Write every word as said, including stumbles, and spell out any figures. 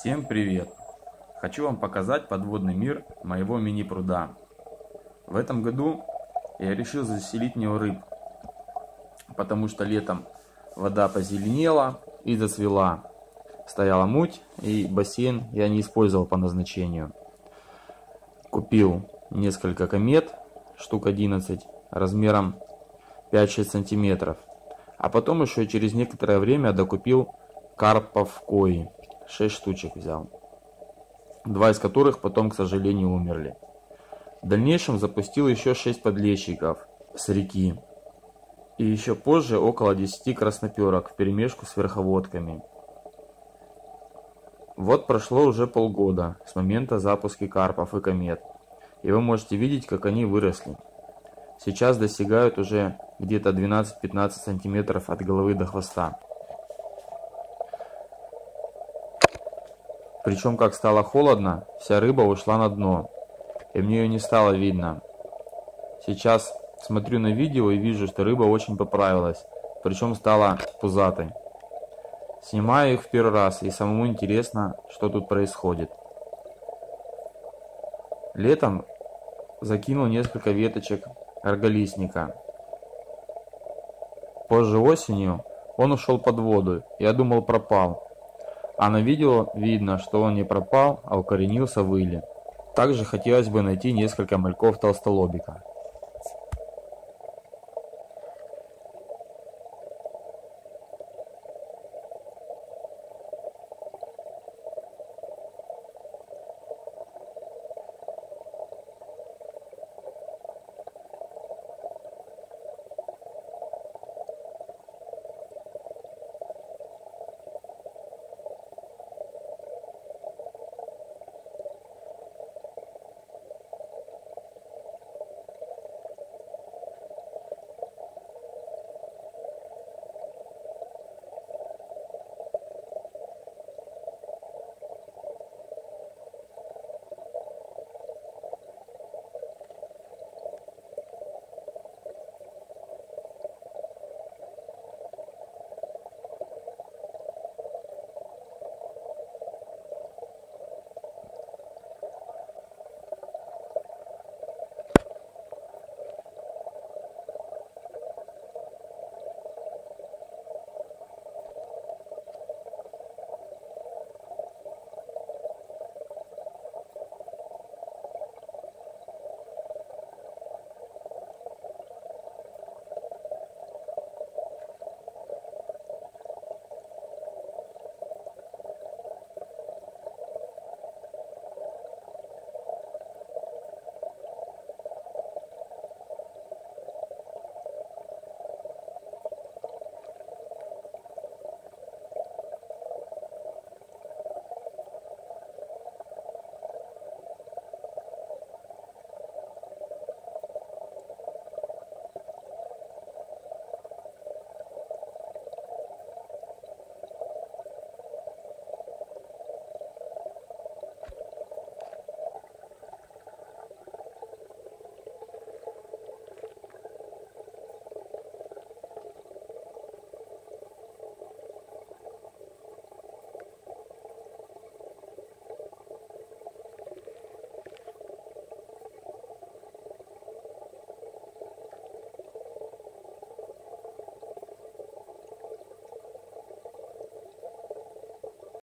Всем привет! Хочу вам показать подводный мир моего мини-пруда. В этом году я решил заселить в него рыб, потому что летом вода позеленела и зацвела. Стояла муть, и бассейн я не использовал по назначению. Купил несколько комет, штук одиннадцать, размером пять-шесть сантиметров. А потом еще через некоторое время докупил карпов кои. шесть штучек взял. Два из которых потом, к сожалению, умерли. В дальнейшем запустил еще шесть подлещиков с реки. И еще позже около десяти красноперок вперемешку с верховодками. Вот прошло уже полгода с момента запуска карпов и комет. И вы можете видеть, как они выросли. Сейчас достигают уже где-то двенадцать-пятнадцать сантиметров от головы до хвоста. Причем, как стало холодно, вся рыба ушла на дно, и мне ее не стало видно. Сейчас смотрю на видео и вижу, что рыба очень поправилась, причем стала пузатой. Снимаю их в первый раз, и самому интересно, что тут происходит. Летом закинул несколько веточек арголистника. Позже осенью он ушел под воду, я думал, пропал. А на видео видно, что он не пропал, а укоренился в иле. Также хотелось бы найти несколько мальков толстолобика.